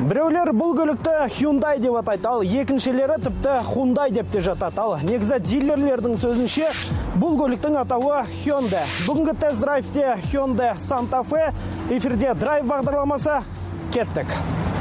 Біреулер бұл көлікті Hyundai деп атайды, ал екіншілері тіпті Hyundai деп те жатады. Ал негізі дилерлердің сөзінше бұл көліктің атауы Hyundai. Бүгінгі тест-драйвте Hyundai Santa Fe, эфирде драйв бағдарламасы, кеттік.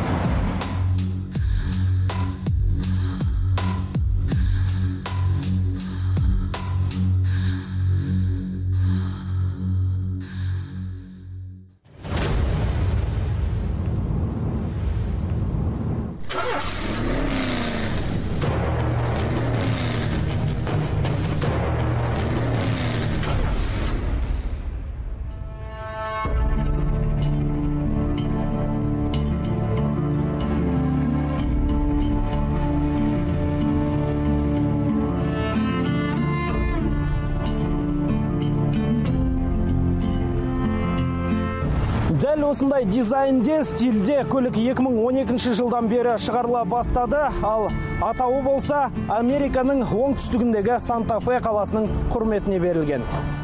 Дәл осындай дизайнде, стильде көлік 2012 жылдан бері шығарыла бастады, ал атауы болса Американың оңтүстігіндегі Санта-Фе қаласының құрметіне берілген.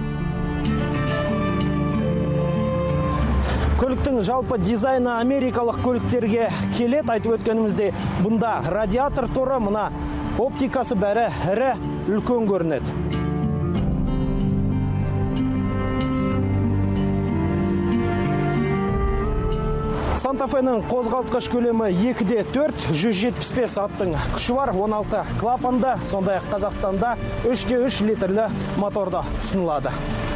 Көліктің жалпы дизайны америкалық көліктерге келет, айтып өткенімізде, бұнда радиатор торы, мына оптикасы бәрі ірі, үлкен көрінеді. Санта-Фенің қозғалтқыш көлемі 2-де 4, 175 аттың күші бар, 16 клапанды, сондай Қазақстанда 3-де 3 литрлі моторда ұсынылады.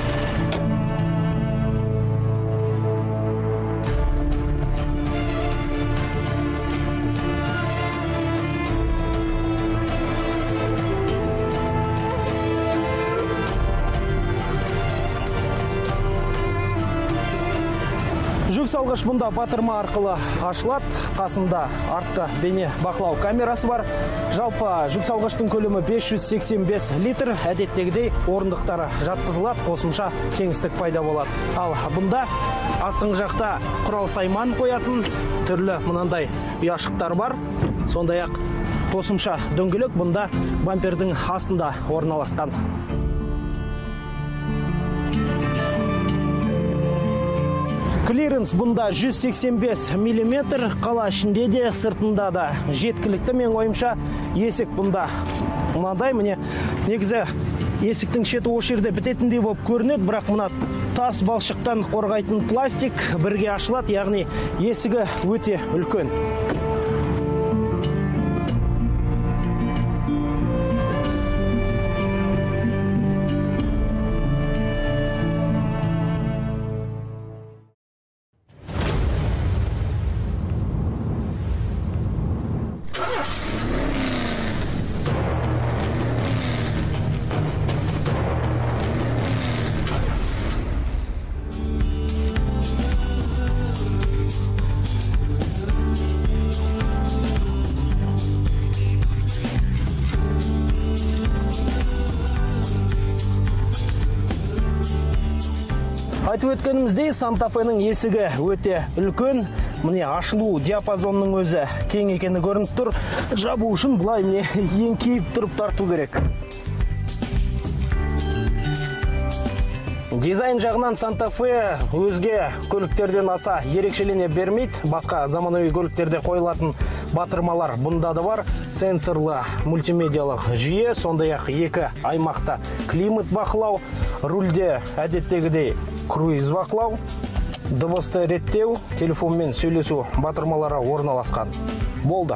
Жүк салғыш бұнда батырма арқылы ашылады, қасында артқы бейне бақылау камерасы бар. Жалпы жүк салғыштың көлемі 585 литр, әдеттегідей орындықтары жатқызылады, қосымша кеңістік пайда болады. Ал бұнда астыңғы жақта құрал сайман қоятын түрлі мынандай ұяшықтар бар. Сондай-ақ қосымша дөңгелек бұнда бампердің астында орналасқан. Клиренс бұнда 185 мм, қала ішінде де, сыртында да жеткілікті. Мен ойымша есік бұнда мынандай, міне негізі есіктің шеті осы жерде бітетіндей болып көрінеді, бірақ мына тас балшықтан қорғайтын пластик бірге ашылады, яғни есігі өте үлкен. Айтып өткеніміздей, Санта-Фенің есігі өте үлкен. Міне ашылу диапазонның өзі кең екені көрініп тұр. Жабу үшін бұлай міне еңкейіп тұрып тарту керек. Дизайн жағынан Санта-Фе өзге көліктерден аса ерекшелене бермейді. Басқа заманауи көліктерде қойылатын батырмалар бұнда да бар. Сенсорлы мультимедиялық жүйе, сондай-ақ екі аймақта климат бақылау, рульде әдеттегідей круиз бақылау, дыбысты реттеу, телефонмен сөйлесу батырмалары орналасқан. Болды.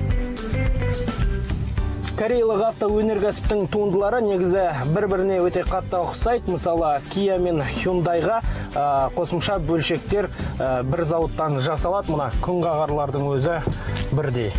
Кореялық автоөнеркәсіптің туындылары негізі бір-біріне өте қатты ұқсайды. Мысалы, Kia мен Hyundaiға қосымша бөлшектер бір зауыттан жасалады. Мына күнқағарлардың өзі бірдей.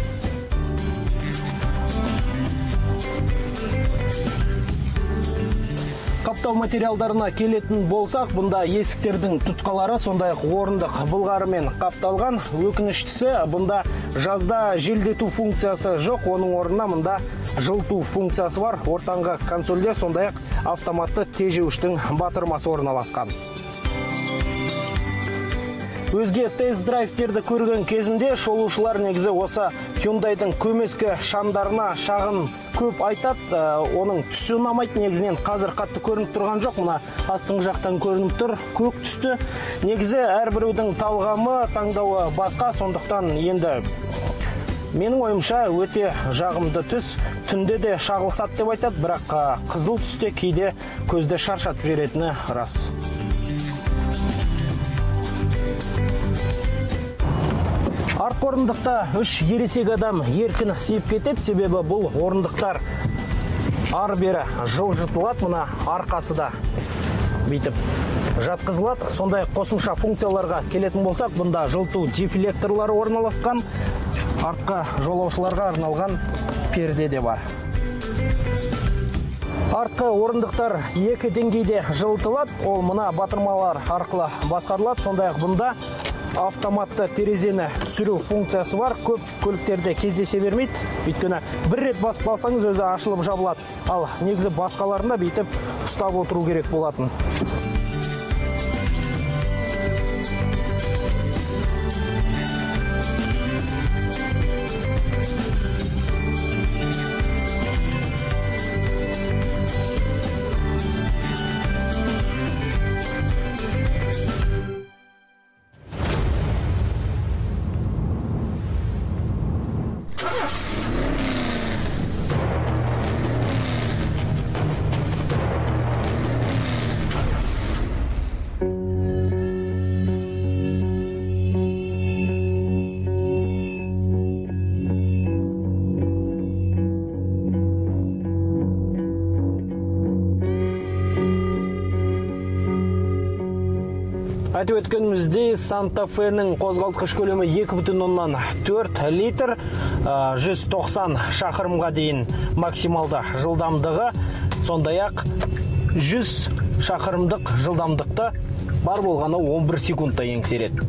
Қаптау материалдарына келетін болсақ, бұнда есіктердің тұтқалары, сондай-ақ орындық былғарымен қапталған. Өкініштісі, бұнда жазда желдету функциясы жоқ, оның орнына мұнда жылыту функциясы бар. Ортаңғы консольде сондай-ақ автоматты тежеуіштің батырмасы орналасқан. Өзге тест-драйвтерді көрген кезінде шолушылар негізі осы Hyundai'дың көмескі шамдарына шағын көп айтады. Оның түсі ұнамайды, негізінен қазір қатты көрініп тұрған жоқ. Мына астыңғы жақтан көрініп тұр, көк түсті. Негізі әрбіреудің талғамы, таңдауы басқа, сондықтан енді менің ойымша өте жағымды түс. Түнде де шағылсат деп айтады, бірақ қызыл түсте кейде көзді шаршатып жіберетіні рас. Артқы орындықта 3 ересек адам еркін сиіп кетеді, себебі бұл орындықтар ары-бері жылжытылады, мына арқасы да бүйтіп жатқызылады. Сондай қосымша функцияларға келетін болсақ, бұнда жылыту дефлекторлары орналасқан, артқы жолаушыларға арналған перде де бар. Артқы орындықтар екі деңгейде жылытылады, ол мына батырмалар арқылы басқарылады. Сондай-ақ бұнда автоматты терезені түсіру функциясы бар. Көп көліктерде кездесе бермейді, өйткені бір рет басып қалсаңыз өзі ашылып жабылады. Ал негізі басқаларында бүйтіп ұстап отыру керек болатын. Айтып өткеніміздей, Santa Fe-ның қозғалтқыш көлемі 2,4 литр, 190 шақырымға дейін максималды жылдамдығы, сондай-ақ 100 шақырымдық жылдамдықты бар болғаны 11 секундта еңсереді.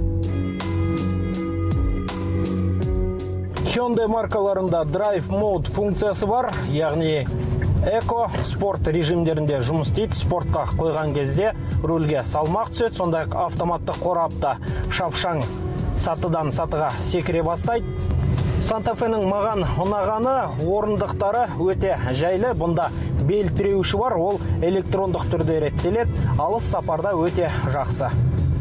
Hyundai маркаларында Drive Mode функциясы бар, яғни Эко спорт режимдерінде жұмыс істейді. Спортқа қойған кезде рөлге салмақ түседі, сондай-ақ автоматты қорапта шапшаң сатыдан сатыға секіре бастайды. Santa Fe-ның маған ұнағаны орындықтары өте жайлы. Бұнда бел тіреуші бар, ол электрондық түрде реттеледі, алыс сапарда өте жақсы.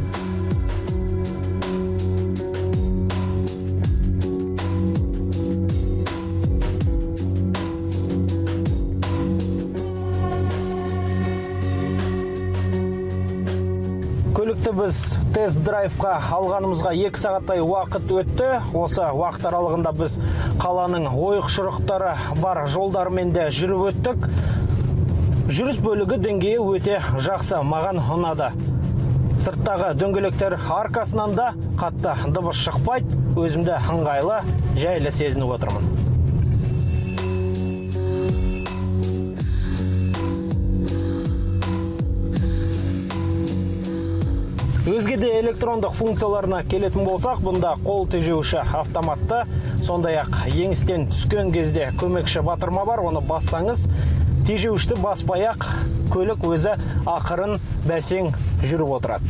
Көлікті біз тест-драйвқа алғанымызға 2 сағаттай уақыт өтті. Осы уақыт аралығында біз қаланың ойық-шұрықтары бар жолдармен де жүріп өттік. Жүріс бөлігі деңгейі өте жақсы, маған ұнады. Сырттағы дөңгелектер арқасынан да қатты дыбыс шықпайды, өзімді ыңғайлы, жайлы сезініп отырмын. Өзге де электрондық функцияларына келетін болсақ, бұнда қол тежеуші автоматты, сондай-ақ еңістен түскен кезде көмекші батырма бар, оны бассаңыз, тежеушті баспай-ақ көлік өзі ақырын бәсең жүріп отырады.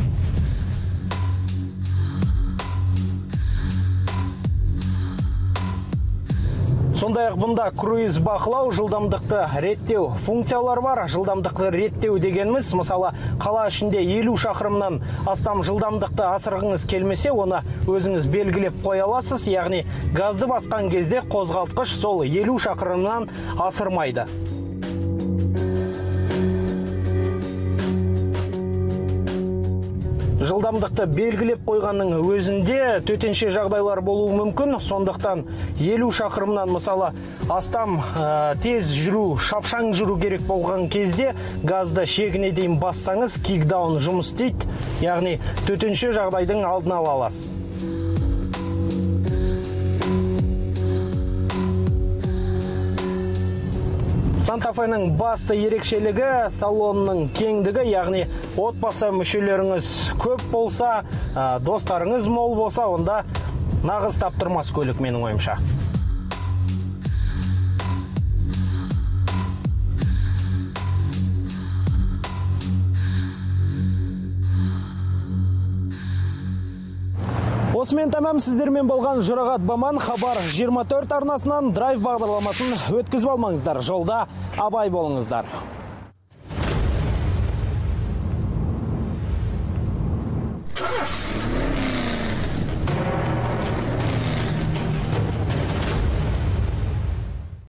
Сондай-ақ бұнда круиз бақылау, жылдамдықты реттеу функциялар бар. Жылдамдықты реттеу дегеніміз, мысалы, қала ішінде 50 шақырымнан астам жылдамдықты асырғыңыз келмесе, оны өзіңіз белгілеп қоя аласыз, яғни газды басқан кезде қозғалтқыш сол 50 шақырымнан асырмайды. Жылдамдықты белгілеп қойғанның өзінде төтенше жағдайлар болуы мүмкін, сондықтан 50 шақырымнан мысалы астам тез жүру, шапшаң жүру керек болған кезде газды шегіне дейін бассаңыз, кикдаун жұмыс істейді, яғни төтенше жағдайдың алдын ала аласыз. Santa Fe-ның басты ерекшелігі салонның кеңдігі, яғни отбасы мүшелеріңіз көп болса, достарыңыз мол болса, онда нағыз таптырмас көлік менің ойымша. Осымен тәмам, сіздермен болған Жұрағат Баман. Хабар 24 арнасынан драйв бағдарламасын өткізіп алмаңыздар. Жолда абай болыңыздар.